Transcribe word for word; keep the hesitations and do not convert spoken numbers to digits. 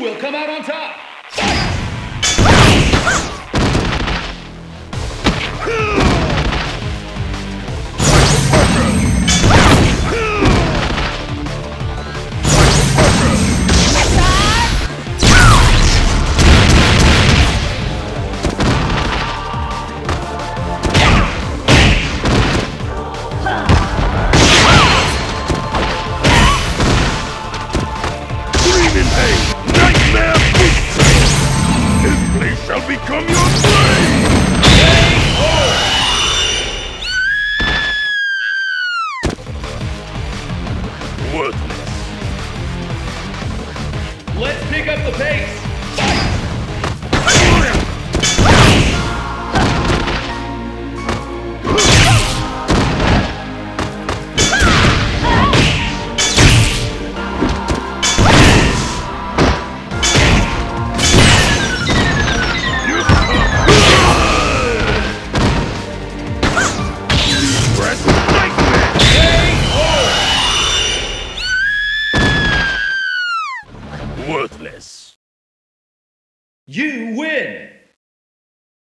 Who will come out on top? Shall become your prey! Worthless. Let's pick up the pace. Worthless. You win!